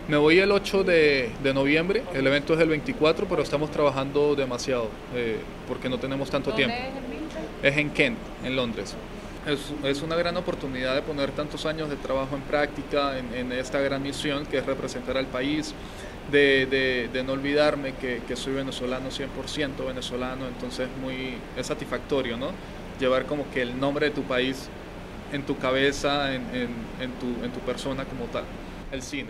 Me voy el 8 de noviembre, el evento es el 24, pero estamos trabajando demasiado porque no tenemos tanto ¿Dónde tiempo. es el Minter? Es en Kent, en Londres. Es una gran oportunidad de poner tantos años de trabajo en práctica en esta gran misión que es representar al país, de no olvidarme que soy venezolano, 100% venezolano, entonces es satisfactorio, ¿no? Llevar como que el nombre de tu país en tu cabeza, en tu persona como tal. El cine,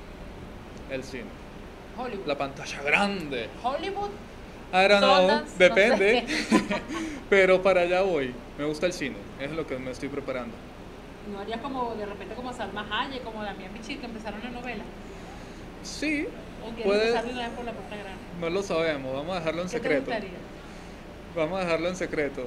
el cine. Hollywood. La pantalla grande. Hollywood, I don't know, Sundance, depende, no sé. pero para allá voy. Me gusta el cine, es lo que me estoy preparando. No harías como de repente como Salma Hayek, como Damián Bichir, que empezaron la novela. Sí, O quieres puede, empezar de una vez por la puerta grande. no lo sabemos, vamos a dejarlo en ¿Qué te secreto. gustaría? Vamos a dejarlo en secreto.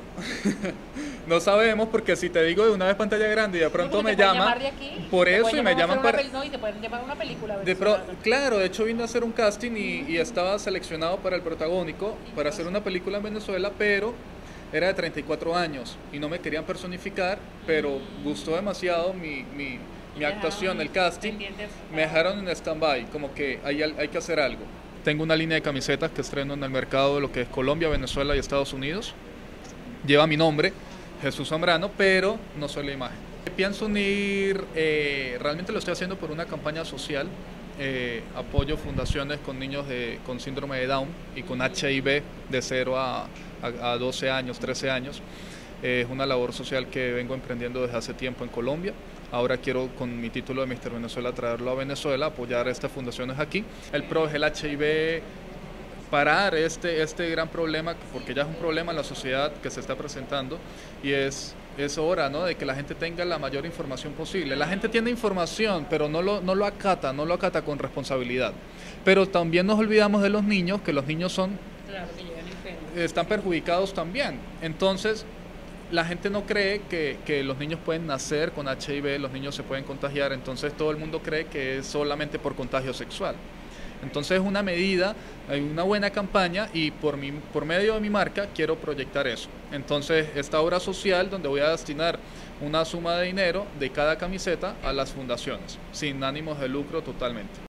No sabemos porque si te digo de una vez pantalla grande y de No, pronto porque me te pueden llaman, llamar de aquí, por te eso pueden y me llamar a llaman hacer una para... no, y te pueden llamar a una película De pro- venezolana. claro, de hecho vine a hacer un casting y estaba seleccionado para el protagónico, ¿Y qué para hacer pasó? una película en Venezuela, pero era de 34 años y no me querían personificar, pero gustó demasiado mi Te actuación, dejaron el casting, pendientes me dejaron en stand-by, como que hay que hacer algo. Tengo una línea de camisetas que estreno en el mercado de lo que es Colombia, Venezuela y Estados Unidos. Lleva mi nombre, Jesús Zambrano, pero no soy la imagen. Pienso unir, realmente lo estoy haciendo por una campaña social, apoyo fundaciones con niños con síndrome de Down y con HIV de 0 a 12 años, 13 años. Es una labor social que vengo emprendiendo desde hace tiempo en Colombia. Ahora quiero, con mi título de Mister Venezuela, traerlo a Venezuela, apoyar a estas fundaciones aquí. El PRO es el HIV, parar este gran problema, porque ya es un problema en la sociedad que se está presentando y es hora, ¿no?, de que la gente tenga la mayor información posible. La gente tiene información, pero no lo acata con responsabilidad. Pero también nos olvidamos de los niños, que los niños Claro, que llegan enfermos. están perjudicados también. Entonces, la gente no cree que los niños pueden nacer con HIV, los niños se pueden contagiar, entonces todo el mundo cree que es solamente por contagio sexual. Entonces es una medida, hay una buena campaña y por medio de mi marca quiero proyectar eso. Entonces esta obra social donde voy a destinar una suma de dinero de cada camiseta a las fundaciones, sin ánimos de lucro totalmente.